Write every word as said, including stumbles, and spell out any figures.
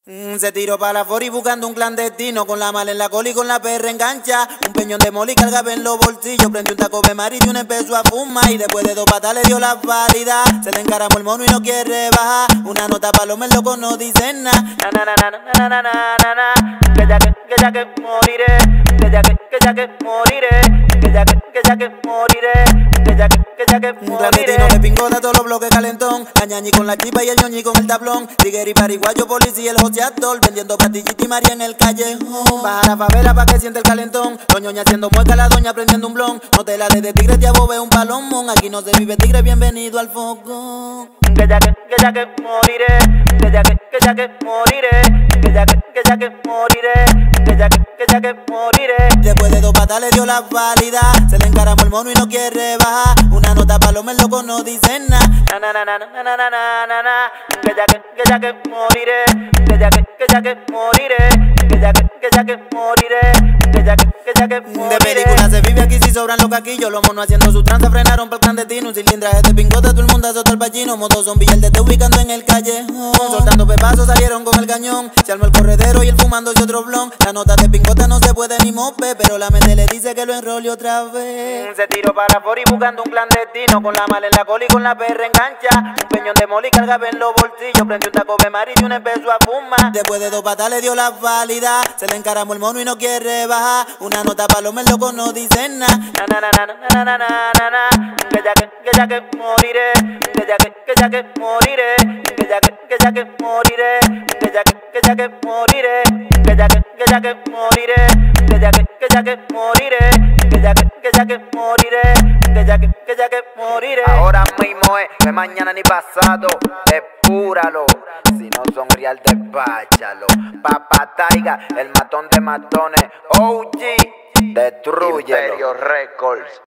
Mm, se tiró para la fori buscando un clandestino, con la mala en la cola y con la perra engancha. Un peñón de moli cargaba en los bolsillos, prendió un taco de marido y un empezó a fumar. Y después de dos patas le dio la válida, se le encaramó el mono y no quiere bajar. Una nota pa' los locos no dicen nada. Na na na na na na na na na. Que ya que, que ya que moriré, que ya que, que ya que moriré, que ya que, que ya que moriré, que ya que, que ya que moriré. Un clandestino que pingota todos los bloques calentón, la ñañi con la chipa y el ñoñi con el tablón. Tigueri, pariguayo, policía, el joseador, vendiendo pastillita y María en el callejón. Baja la favela pa' que siente el calentón, los ñoña haciendo mueca, la doña prendiendo un blon. No te la des de tigre, te abobe un palomón, aquí no se vive tigre, bienvenido al foco. Que ya que, que ya que moriré, que ya que, que ya que moriré, que ya que, que ya que moriré, que ya que, que ya que moriré. Después de dos patas le dio la válida, se le encaramó el mono y no quiere bajar. Una nota pa' los locos no dicen nada. Na na na na na na na na na na. Que ya que, que ya que moriré, que ya que, que ya que moriré, que ya que, que ya que moriré, que ya que, que ya que moriré. De película se vive aquí si sobran los caquillos, los monos haciendo su tranza frenaron pa'l clandestino. Un cilindraje de pingota, todo el mundo azota el pachino. Motos son villas te ubicando en el callejón, soltando pepazos salieron con el cañón. Se armó el corredero y el fumándose otro blon. La nota de pingota no se puede ni mope, pero la mente le dice que lo enrolle otra vez. Mm, se tiró para fori buscando un clandestino, con la mala en la cola y con la perra engancha. Un peñón de moli cargaba en los bolsillos, prendió un taco de marido y un empezó a fumar. Después de dos patas le dio la válida, se le encaramó el mono y no quiere bajar. Una nota pa' los locos no dicen nada. Na na na na na na na na na. Que ya que, que ya que moriré, que ya que, que ya que moriré, que ya que, que ya que moriré, que ya que, que ya que moriré, que ya que, que ya que moriré, que ya que, que ya que moriré, que ya que, que ya que moriré, que ya que, que ya que moriré. Ahora mismo es, no es mañana ni pasado, despúralo. Si no son real, despáchalo. Papá Taiga, el matón de matones, O G, destrúyelo. Imperio Records.